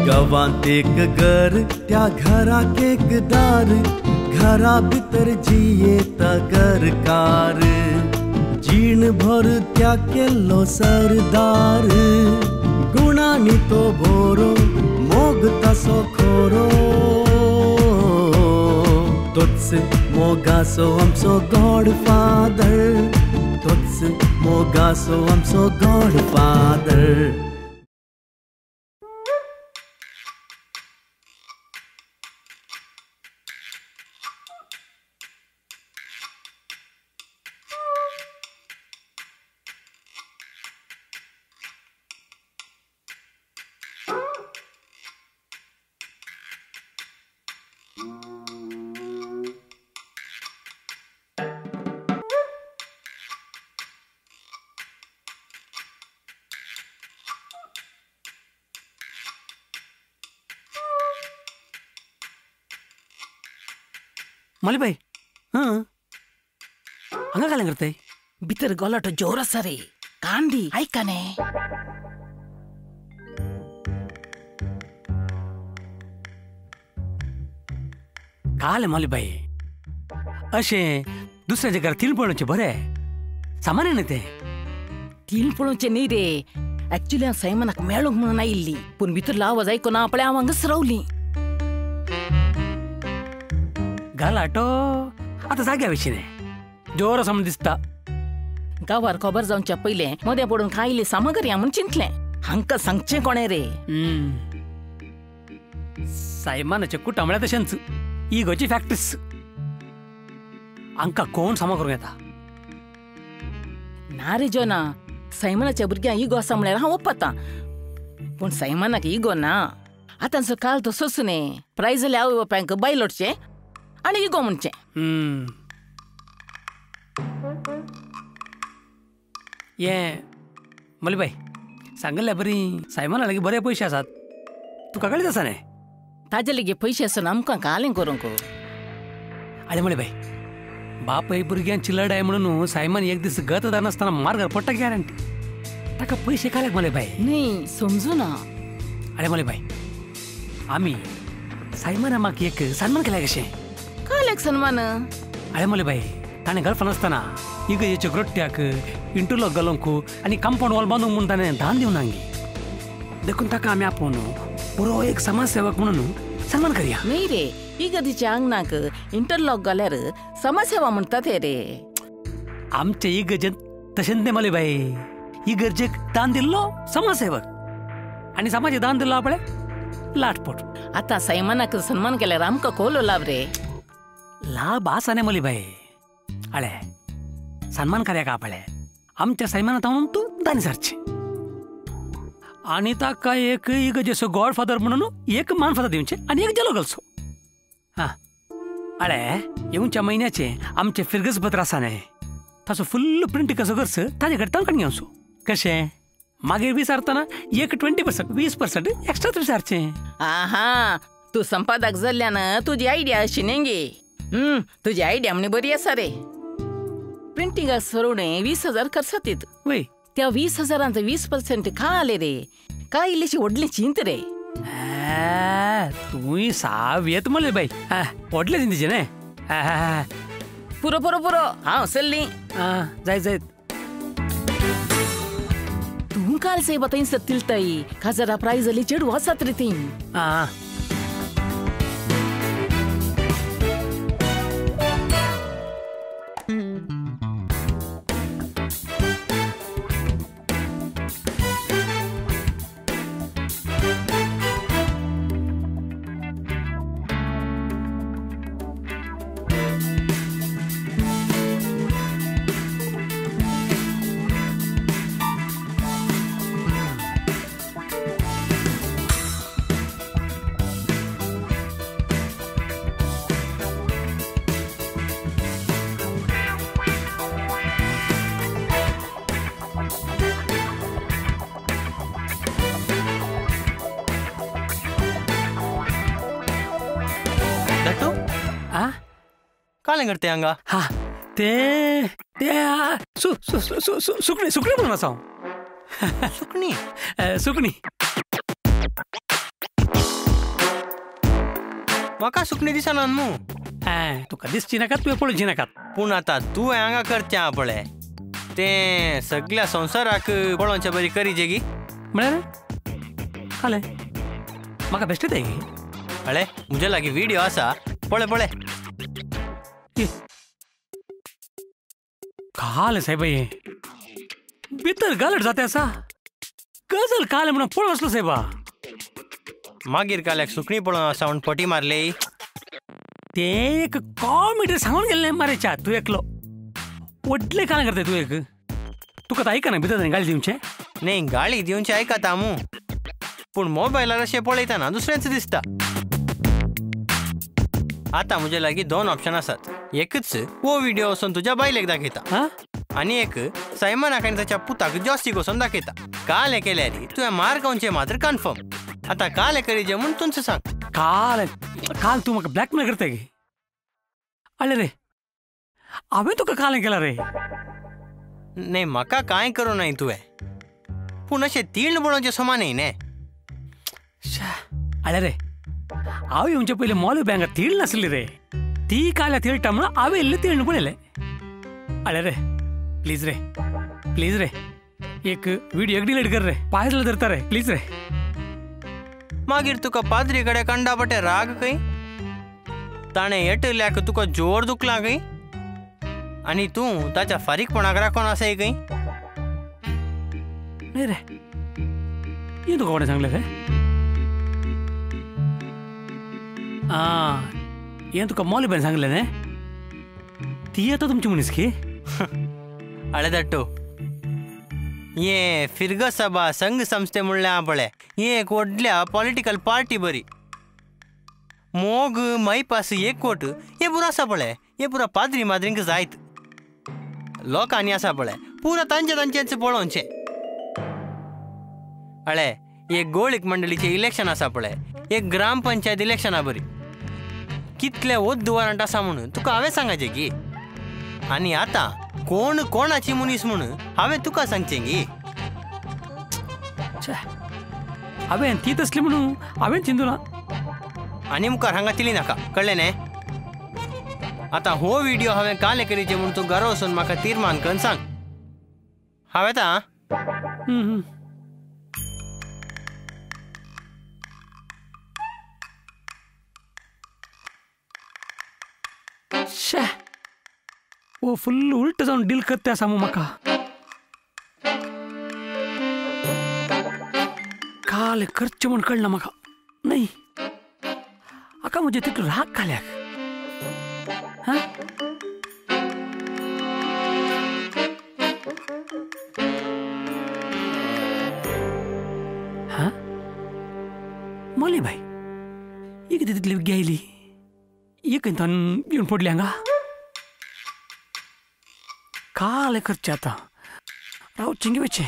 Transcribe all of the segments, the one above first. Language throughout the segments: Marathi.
गावांत एक घर त्या घराक एक दार घरा भितर जियेता घरकार जीण भर त्या केल्लो सरदार गुणांनी तो भोरो मोग तासो खोरो तोच मोगासो आमचो गॉडफादर तोच मोगासो आमचो गॉडफादर मलिबाई हंगा काय करते भितर गलाटो जोर आसा रे कांदी ऐकाने काल मलिबाई अशे दुसऱ्याच्या घरात तीन पळोवचे बरे सामान्य नाही ते तीन पळोवचे न्ही रे ऍक्च्युली हांव सैमानाक मेळूंक म्हणून आयिल्ली पूण भितर आवाज आयकून आपळे हांव हांगाच रावली गलाटो आता जाग्या विशीं न्ही जोर आसा म्हूण दिसता गांवार खबर जावच्या पयलें मदें पडून खायले सामग्री म्हूण चिंतलें हांकां सांगचें कोणें रे सैमानाचे कुटामळे तशेंच इगोची फॅक्टरीस हांकां कोण सामो करूं येता ना रे जोना सैमानाच्या भुरग्यांक इगो आसा म्हळ्यार हांव ओपता पूण सैमानाक इगो ना आतांचो काल तो सोंसुने प्रायज जाल्यार आवय बापायक बायलोडचें आनी इगो म्हणचें ये मलिबाई सांगल्या बरी सैमाना लागीं बरे पयशे आसात तुका कळीत आसा न्ही ताजे लेगीत पयशे आसून आमकां कालें करूंक आरे मलिबाई बापय भुरग्यां चिल्लडाय म्हणून सैमान एक दीस गत नासतना मार्गार पडटा गॅरंटी ताका पयशे काल्याक मलिबाई न्ही समजू ना आरे मलिबाई आमी सैमाना म्हाका एक सन्मान केल्या कशें काल्याक सन्मान आरे मलिबाई ताणें गर्लफ्रेंड आसतना इगजेच्या ग्रोट्ट्याक इंटरलॉक घालूंक आनी कंपाऊंड वॉल बांदूंक म्हणून ताणें दान दिवं नांगी देखून ताका आमी आपोवन पुरो एक समाजसेवक म्हणून सन्मान करया न्ही रे इगर्जेच्या आंगणाक इंटरलॉक घाल्यार समाजसेवा म्हणटात रे आमचे इगर्जेंत तशेंच न्ही मलिबाई इगर्जेक दान दिल्लो समाजसेवक आनी समाजाक दान दिल्लो आपणे लाटपोट आतां सैमानाक सन्मान केल्यार आमकां कोलो लाभ रे लाभ आसा न्ही मलिबाई आळे सन्मान कार्याक आपळे आमच्या सैमानात हांव तूं दानी सारचें आनी ताका एक इगर्जेचो गॉडफादर म्हणून एक मानफादर दिवचें आनी एक जलो घालचो हां आळे येवच्या म्हयन्याचें आमचें फिरगस पत्र आसा न्ही ताचो फुल्ल प्रिंट कसो करचो ताजे कडेन तळकण घेवचो कशें मागीर विचारतना एक 20% 20% एक्स्ट्रा विचारचें आहा तूं संपादक जाल्ल्यान तुजी आयडिया अशी न्ही तुजी आयडिया म्हणी बरी आसा रे प्रिंटिंगाक सरोवणें 20,000 खर्च जातात वय त्या 20,000 20% खाले रे काय इल्लीशी व्हडली चिंत रे तुवें साव येत मलिबाई व्हडले चिंतेचे न्ही पुरो पुरो पुरो हांव सरली जायत जायत तूं काल सेवा थंय सत्तिलताई खाजरा प्रायज जाली चेडू आसात रे ती कालें करते हांगा हा ते सुकणी सुकणी म्हणून आसा सुकणी सुकणी म्हाका सुकणी दिसना न्हू. तुका दिसची नाकात तुवें पळोवची नाकात. पूण आतां तूं हांगा करचें आहा पळय तें सगळ्या संवसाराक पळोवचें बरी करीचे गी. म्हळ्यार खाले म्हाका बेश्टें तें गे. अळे म्हजे लागीं व्हिडिओ आसा पळय पळय. काल साहेब हे भितर गालट जाते आसा. गजल काल म्हणून पळोवन आसलो साहेबा. मागीर काल्याक सुकणी पळोवन आसा म्हूण पटी मारले. ते एक कॉमेडी सांगून गेले मारेच्या तू एकलो. व्हडले काल करता तू एक. तुका आतां आयकना भितर गाळी दिवचे. न्ही गाळी दिवचें आयकता मू. पूण मोबायलार अशें पळयतना दुसऱ्यांच दिसता. आतां म्हजे लागीं 2 ऑप्शन आसात. एकच हो व्हिडिओ वचून तुज्या बायलेक दाखयता आनी एक सैमानाक आनी ताच्या पुताक जॉस्टीक वचून दाखयता. काल केल्यार तुवें मार्गांवचें मात्र कन्फर्म. आतां काल करीजे म्हूण तुमचें सांग. काल काल तू म्हाका ब्लॅकमेल करता गे. अळे रे हांवें तुका काल केला रे. न्ही म्हाका कांय करूं नाय तुवें. पूण अशें तीळ बळोवचें समान न्ही. अळे रे हांव येवचे पयलीं मॉल बँकात तीळ नासली रे. ती काल्या तीळटा म्हणून हांवें इल्लें तीळ पळयलें. अळे रे प्लीज रे एक व्हिडिओ डिलीट कर रे. पांय जाल्यार धरता रे प्लीज रे. मागीर तुका पाद्री कडेन कंडापटे राग खंय. ताणें येटल्याक तुका जोर दुखला खंय आनी तूं ताच्या फारीकपणाक राखून आसाय खंय. न्ही रे हें तुका कोणें सांगलें रे. हें तुका मॉल बँक सांगलें न्ही. ती आतां तुमची मनीसकी. अळे दट्टू ये फिरग सभा संघ संस्थे म्हणलें आहा पळय ही एक व्हडल्या पॉलिटिकल पार्टी बरी. मोग मैपास एकवट हे पुरो आसा पळय हे पुरो पाद्री माद्रींक जायत. लोकांनी आसा पळय पुरो तांचेच पळोवचें. अळे एक गोळीक मंडळीचें इलेक्शन आसा पळय एक ग्रामपंचायत इलेक्शना बरी. कितले ओद्द वरांट आसा म्हणून तुका हांवें सांगचें गी. आनी आतां कोण कोणाची मनीस म्हणून हांवें तुका सांगचें गी. हांवें ती तसली म्हणून हांवें चिंतू ना. आनी मुखार हांगा तिली नाका कळ्ळें न्ही. आतां हो व्हिडिओ हांवें काल करीचे म्हूण तूं घरा वचून म्हाका तीर्मान करून सांग. हांव येता. ओ फुल उलट जावन डील करता आसा मू म्हाका. काल करचें म्हूण कळना म्हाका. न्ही हाका म्हजे तितलो राग काल्याक. मोली भाई ही कितें तितली गेली. ही खंयच्यान येवन पडली हांगा. काल करचें आतां रावचें घेवचें.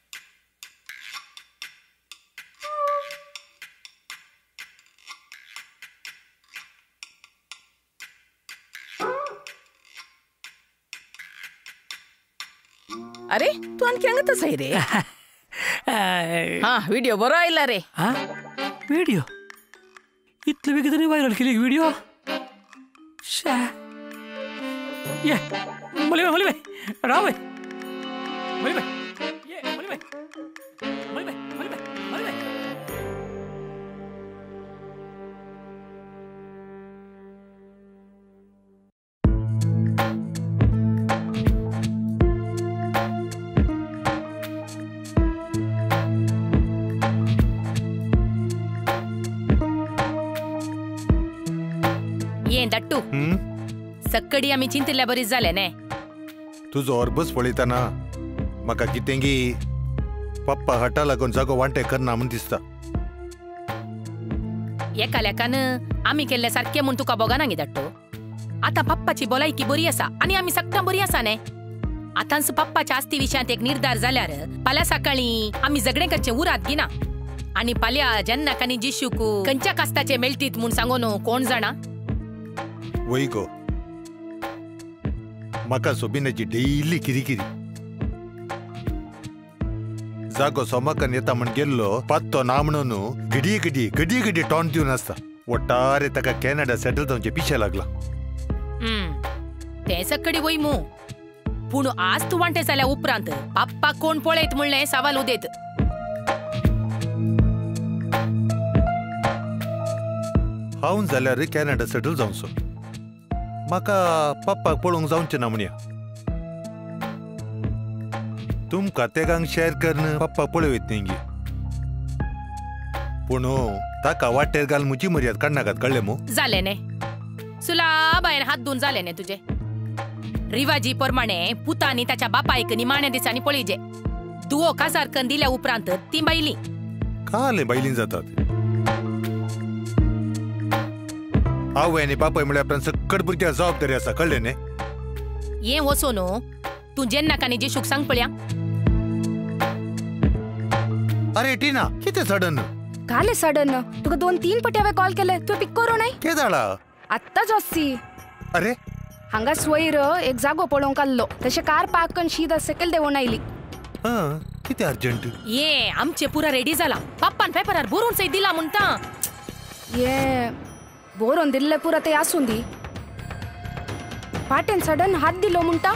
अरे तू आणखी हांगा तसं रे. व्हिडिओ बरो आयला रे. व्हिडिओ इतले बेगीन व्हायरल केली व्हिडिओ. ये मोली भाई राव भाई मोली भाई ये मोली भाई. ये दट्टू सक्कडी आमी चिंतिल्ल्या बरी जालें न्ही. तुजो अरबस पळयतना म्हाका कितेंगी पप्पा हाटा लागून जागो वांटे करना म्हूण दिसता. एका लेकान आमी केल्ले सारकें म्हूण तुका बोगाना गे दट्टू. आतां पप्पाची भलायकी बरी आसा आनी आमी सगळ्यां बरी आसा न्ही. आतांच पप्पाच्या आस्ती विशयांत एक निर्धार जाल्यार फाल्यां सकाळीं आमी झगडें करचें उरात गिना. आनी फाल्यां जेन्ना कानी जिशूक खंयच्या कास्ताचे मेळटीत म्हूण सांगून कोण जाणा. वय गो म्हाका सोबिनाची डेली किरिकिरी. जागो सोमाकान येता म्हण गेल्लो पात्तो ना म्हणून घडी टॉन दिवन आसता. ಒಟ್ಟಾರೆ ತಕ कॅनडा सेटल जावचे पिशे लागला ते सकडी वय मू पूण आज तू वांटे जाल्या उपरांत पप्पा कोण पळयत म्हणलें सवाल उदेत हांव जाल्यार कॅनडा सेटल जावचो म्हाका पप्पाक पळोवंक जावचें ना म्हणया तुमकां तेगांक शेअर करन पप्पाक पळयत तेंगी पूण ताका वाटेर घाल म्हजी मर्याद काडनाकात कळ्ळें मू जालें ने सुलाबायन हात धुवन जालें ने तुजे रिवाजी प्रमाणे पुतांनी ताच्या बापायक निमाण्या दिसांनी पळयजे दुओ काजार करून दिल्या उपरांत ती बायली काले बायलीन जातात आवय आनी बापाय म्हळ्यार आपल्यान सकट भुरग्याक जबाबदारी आसा कळ्ळें न्ही हें वचो न्हू तूं जेन्ना कानी जेशूक सांग पळया अरे टीना कितें सडन काले सडन तुका 2-3 पटी हांवें कॉल केले तूं पिक करूं नाय के जाला आत्ता जॉसी अरे हांगा स्वयर एक जागो पळोवंक आल्लो तशें कार पार्क करून शीदा सकयल देंवून आयली हां कितें अर्जंट ये आमचे पुरा रेडी जाला पप्पान पेपरार बरोवन सही दिला म्हणटा ये बरोवन दिल्ले पुरा ते आसूं दी पाटेन सडन हात दिलो म्हणटा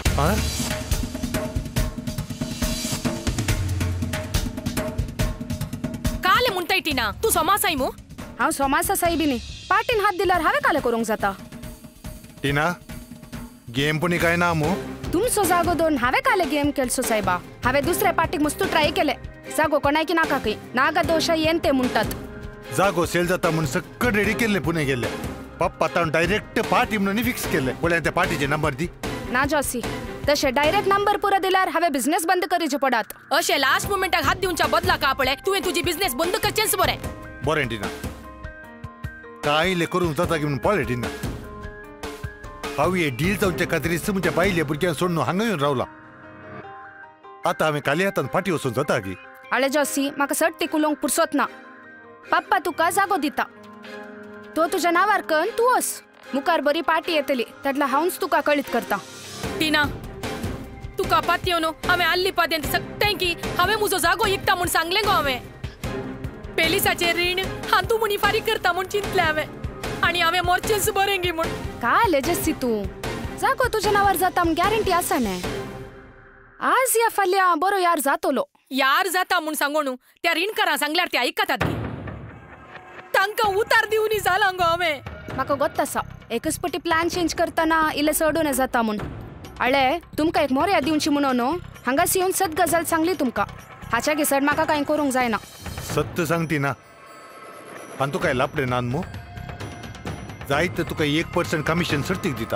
काले म्हणटाय टिना तू सोमासाय मू हांव सोमासा सायबी न्ही पाटेन हात दिल्यार हांवें काले करूंक जाता टीना गेम पुणी काय ना मू तुमचो जागो दोन हांवें काले गेम केल्सो सायबा हांवें दुसऱ्या पार्टीक मस्तू ट्राय केले जागो कोणायकी नाका खंय नागा दोशा येन ते म्हणटात जागो सेल जाता म्हूण सक्कट रेडी केल्ले पुणे गेल्ले पप्पा ताणें डायरेक्ट पार्टी म्हणून फिक्स केल्ले बोले त्या पार्टीचे नंबर दी ना जॉसी तशें डायरेक्ट नंबर पुरो दिल्यार हांवें बिझनेस बंद करचे पडात अशें लास्ट मोमेंटाक हात दिवच्या बदला का पळय तुवें तुजी बिझनेस बंद करचेंच बरें बरें टिना कांय करूंक जाता की म्हणून पळय टिना हांव हे डील जावचे खातीर म्हज्या बायले भुरग्यांक सोडून हांगा येवन रावला आतां हांवें काली हातान फाटी वचून जाता की आळे जॉसी म्हाका सट टिकुलोंक पुरसोत ना पप्पा तुका जागो दिता तो तुज्या नांवार करून तूं वस मुखार बरी पार्टी येतली त्यातला हांवच तुका कळीत करता टिना तुका पातयो न्हू हांवें आल्ली पाद्यांत सकताय की हांवें म्हजो जागो विकता म्हूण सांगलें गो हांवें पेलिसाचें रीण हांव तूं मुनी फारीक करता म्हूण चिंतलें हांवें आनी हांवें मोरचेंच बरें गी म्हूण काले जस्सी तूं जागो तुज्या नांवार जाता म्हूण गॅरंटी आसा न्ही आज या फाल्यां बरो यार जातलो यार जाता म्हूण सांगो न्हू त्या रीणकारां सांगल्यार ते आयकतात गी तांकां उतार दिवनी जाला गो हांवें म्हाका गोत आसा एकच पटी प्लॅन चेंज करतना इल्लें सडून जाता म्हूण आळे तुमकां एक मोर्या दिवची म्हणून न्हू हांगास येवन सत गजाल सांगली तुमकां हाच्या घिसड म्हाका कांय करूंक जायना सत्य सांगती ना आनी तुका लापडे नान मू जायत तर तुका 1% कमिशन सर्तीक दिता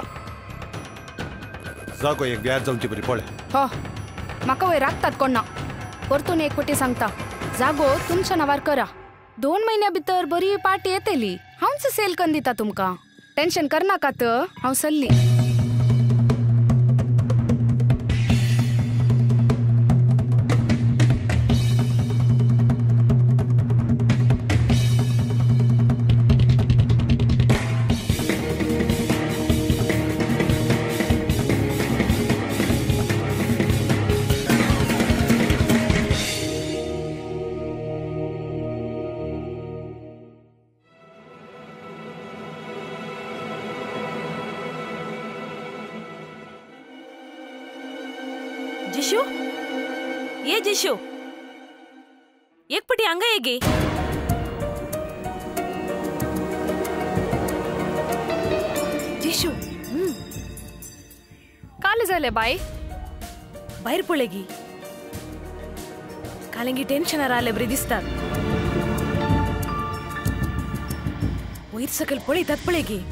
जागो एक व्याज जावची बरी पळय हो म्हाका वयर राखतात कोण ना परतून एक पटी सांगता जागो तुमच्या नांवार करा 2 महिन्या भितर बरी पार्टी येतली हांवच सेल करून दिता तुमकां टेन्शन करनाकात हांव सल्ली जिशू ये जिशू एक पटी हांगा ये गे जिशू काले जाले बाय भायर पळय गी कालेंगी टेन्शनार आले बरी दिसतात वयर सकयल पळयतात पळय गी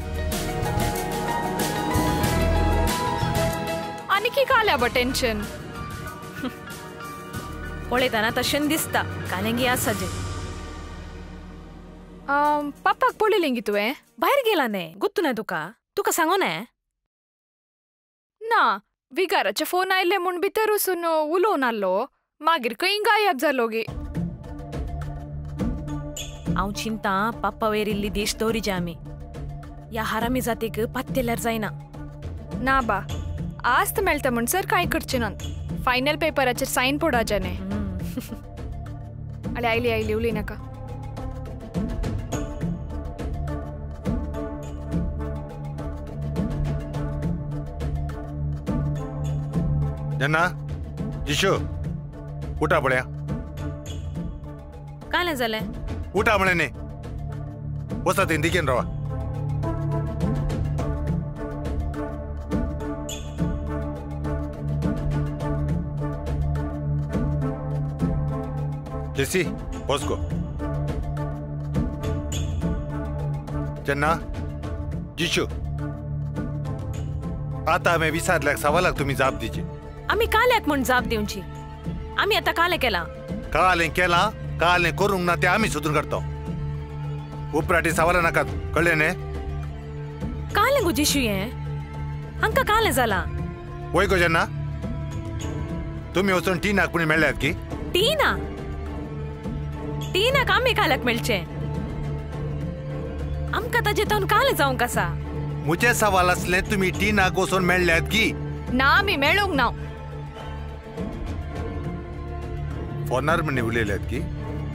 आनी की काल्या बा टेन्शन पळयतना तशें दिसता कालेंगी आसा जे पप्पाक पळयलें गी तुवें भायर गेला न्ही गुत्तू न्ही तुका सांगो न्ही ना विगाराचे फोन आयले म्हूण भितर वचून उलोवन आल्लो मागीर खंय गायब जालो गे हांव चिंता पाप्पा वयर इल्ली देश दवरिजे आमी ह्या हारामी जातीक पात्तेल्यार जायना ना बा आज तर मेळटा म्हणसर कांय करचें ना फायनल पेपराचेर सायन पडोवचे न्ही आले आयली उलय नाका जन्ना जिशो उठा पळया काय झालंय उठा म्हणे वसा ते दिकेन रावा जेसी पोस्को जन्ना जिशू आता आम्ही विचारल्या सवालाक तुम्ही जाप दिचे आम्ही काल्याक म्हणून जाप देऊची आम्ही आता काले केला काले करूंक ना ते आम्ही सुधरून करतो उपराटी सवाला नाका कळले ने काले गुजिशू ये अंका काले झाला वय गो जन्ना तुम्ही वचून टीनाक कोणी मेळ्ळ्यात की टीनाक आम्ही काल्याक मेळचे आमका ताजे तावन काले जाऊं कसा मुझे सवाल असले तुम्ही टीनाक वचून मेळ्ळ्यात की ना आम्ही मेळूंक ना फोनार म्हणे उलयल्यात की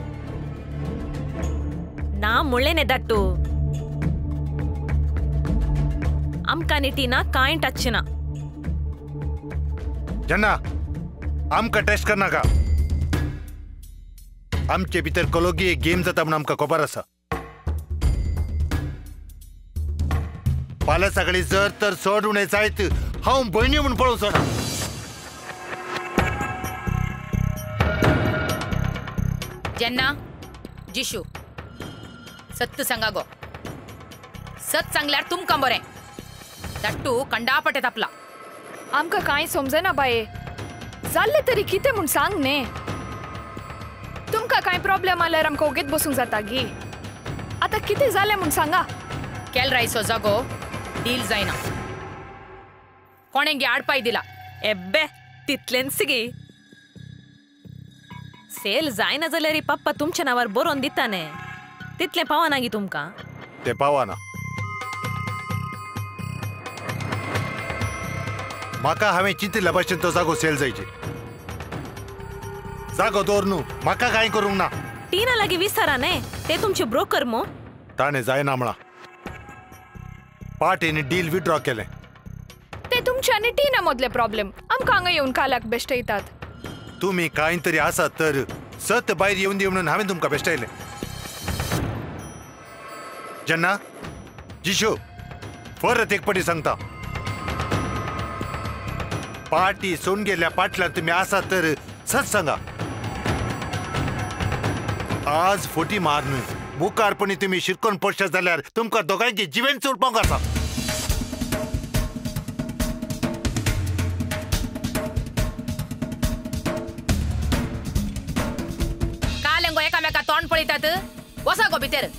ना मुळेने दट्टू आमका नी टीना कांय टचना जन्ना आमका टेस्ट करना का आमचे भितर कलोगी एक गेम जाता म्हणून आमका खबर आसा फाल्यां सकाळी जर तर चड उणें जायत हांव भयणी म्हूण पळोवंक सोडा जेन्ना जिशू सत्य सांगा गो सत सांगल्यार तुमकां बरें दट्टू कंडापटे तापला आमकां कांय समजना बाये जाल्ले तरी कितें म्हूण सांग ने तुमकां कांय प्रॉब्लेम आल्यार आमकां ओगेत बसूंक जाता गी आतां कितें जालें म्हूण सांगा केल रायसो जागो डील जायना कोणेंगे आडपाय दिला एब्बे तितलेंच गे सेल जायना जाल्यार पप्पा तुमच्या नावार बरोवन दिताने तितले पावना गी तुमकां ते पावाना म्हाका हांवें चिंतिल्ल्या भशेन तो जागो सेल जायची जागो दवर न्हू म्हाका कांय करूंक ना टीना लागी विचारा ने ते तुमचे ब्रोकर मो ताणें जायना म्हणा पार्टीने डील विड्रॉ केलें ते तुमचे आनी टीना मदले प्रॉब्लेम आमकां हांगा येवन काल्याक बेश्टयतात तुम्ही कांय तरी आसात तर सत भायर येवन दी म्हणून हांवें तुमकां बेश्टायलें जन्ना जिशू परत एक पटी सांगता पार्टी सोडून गेल्या पाटल्यान तुम्ही आसात तर सच सांगा आज फोटी मारन मुखारपणी तुम्ही शिरकोन पडशात जाल्यार तुमकां दोगांयची जिवेन चुरपाक आसा कालेंगो एकामेका तोंड पळयतात वसा गो भितर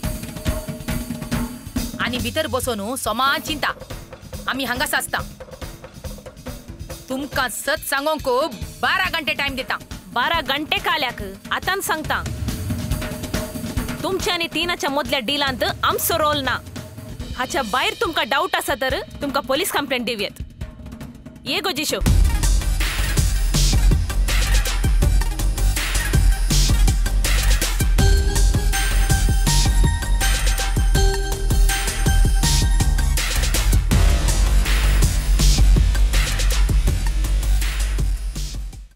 आनी भितर बसून समान चिंता आमी हांगाच आसता तुमकां सत सांगोंक 12 घंटे टाइम दिता 12 घंटे काल्याक आतां सांगता तुमच्या आणि टीनाच्या मदल्या डीलांत आमचो रोल ना हाच्या भायर तुमकां डाऊट आसा तर तुमकां पोलीस कंप्लेंट दिवयात ये गो जिशो